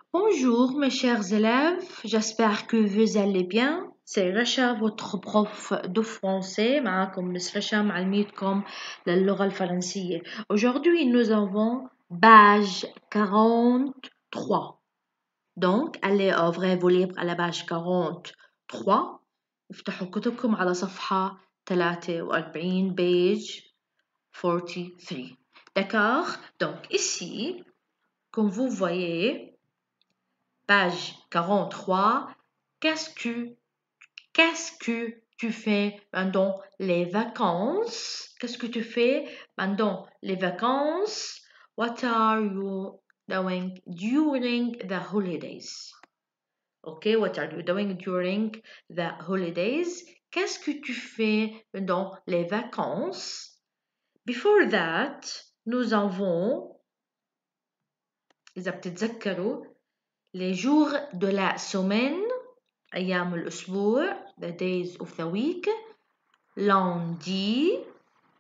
Bonjour mes chers élèves, j'espère que vous allez bien. C'est Racha, votre prof de français. معكم Miss Racha معلميتكم للغة الفرنسية. Aujourd'hui, nous avons page 43. Donc, allez ouvrez vos livres à la page 43. افتحوا كتبكم على صفحة 43, page 43. D'accord? Donc, ici, comme vous voyez, page 43, qu'est-ce que tu fais pendant les vacances? Qu'est-ce que tu fais pendant les vacances? What are you doing during the holidays? Okay, what are you doing during the holidays? Qu'est-ce que tu fais pendant les vacances? Before that, nous avons, إذا بتتذكروا, les jours de la semaine, أيام الأسبوع, the days of the week. Lundi,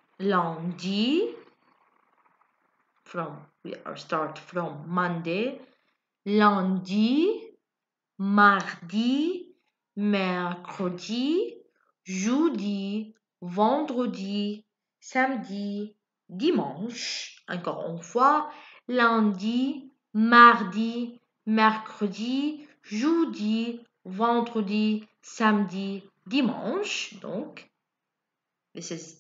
we start from Monday. Lundi, mardi, mercredi, jeudi, vendredi, samedi, dimanche. Encore une fois, lundi, mardi, mercredi, jeudi, vendredi, samedi, dimanche. Donc, this is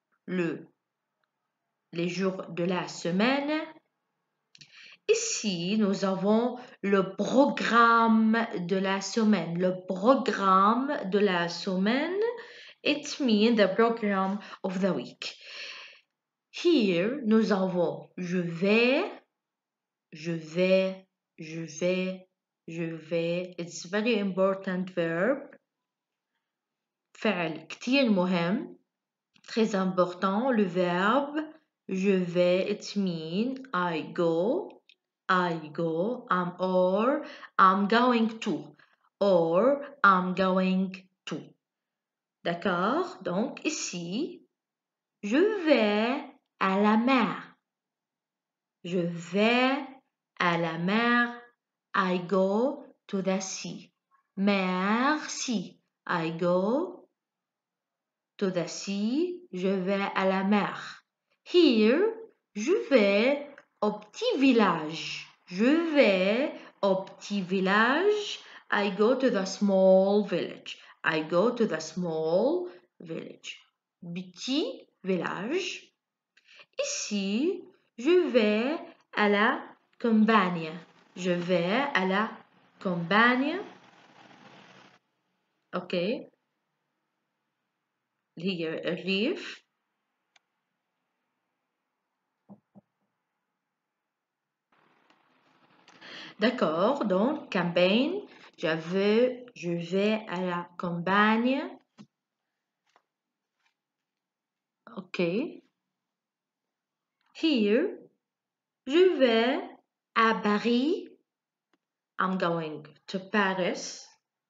les jours de la semaine. Ici, nous avons le programme de la semaine. Le programme de la semaine, it means the program of the week. Here, nous avons je vais. It's very important verb. فعل كتير مهم. Très important, le verbe je vais, it means I go, or I'm going to, or I'm going to. D'accord? Donc ici, je vais à la mer. Je vais à la mer. I go to the sea. Merci. I go to the sea. Je vais à la mer. Here, je vais au petit village. Je vais au petit village. I go to the small village. I go to the small village. Petit village. Ici, je vais à la campagne. Je vais à la campagne. OK. Hier, الريف. D'accord, donc campagne, je vais à la campagne. OK. Here, je vais à Paris. I'm going to Paris.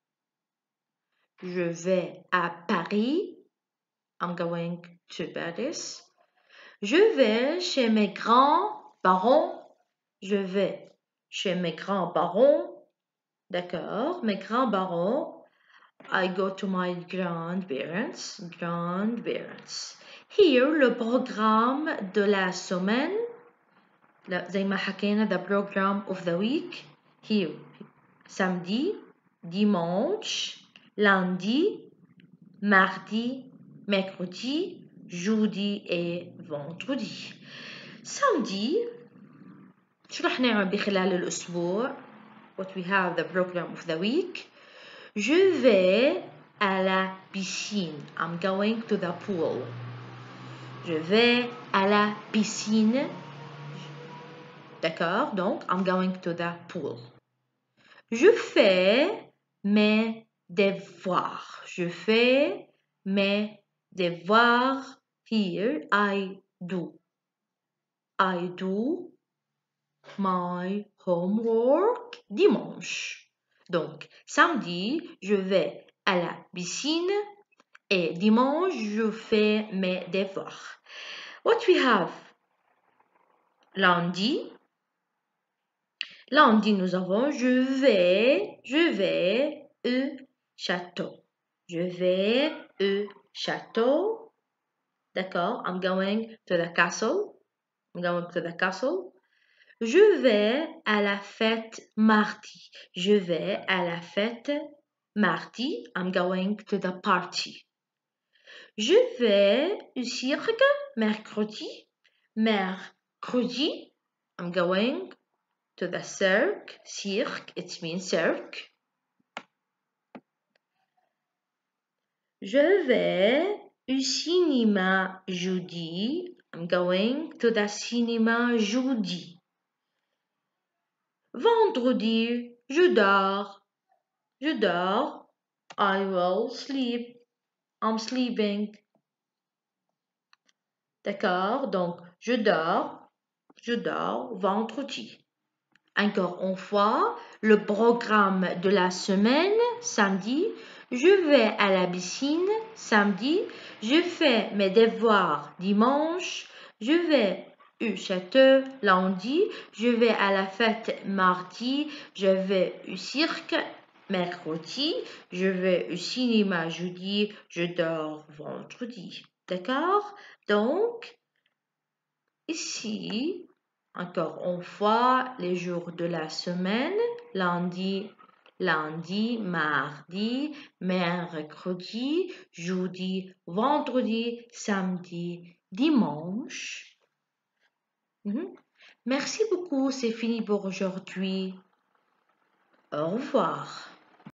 Je vais à Paris. I'm going to Paris. Je vais chez mes grands-parents. Je vais chez mes grands-parents. D'accord, mes grands-parents. I go to my grandparents. Here, le programme de la semaine. زي ما حكينا the program of the week. Here, samedi, dimanche, lundi, mardi, mercredi, jeudi et vendredi. samedi, شو رح نعمل بخلال الأسبوع? What we have the program of the week. Je vais à la piscine. I'm going to the pool. Je vais à la piscine. D'accord? Donc, I'm going to the pool. Je fais mes devoirs. Je fais mes devoirs. Here, I do my homework dimanche. Donc, samedi, je vais à la piscine et dimanche, je fais mes devoirs. What we have? Lundi, Lundi, nous avons je vais au château. Je vais au château. D'accord? I'm going to the castle. I'm going to the castle. Je vais à la fête mardi. Je vais à la fête mardi. I'm going to the party. Je vais au cirque mercredi. Mercredi. I'm going to the cirque. Cirque, it means cirque. Je vais au cinéma jeudi. I'm going to the cinema jeudi. Vendredi, je dors. Je dors. I will sleep. I'm sleeping. D'accord? Donc, je dors vendredi. Encore une fois, le programme de la semaine, samedi, je vais à la piscine, samedi, je fais mes devoirs dimanche, je vais au château lundi, je vais à la fête mardi, je vais au cirque mercredi, je vais au cinéma jeudi, je dors vendredi. D'accord? Donc, ici, encore une fois, les jours de la semaine, lundi, mardi, mercredi, jeudi, vendredi, samedi, dimanche. Merci beaucoup, c'est fini pour aujourd'hui. Au revoir.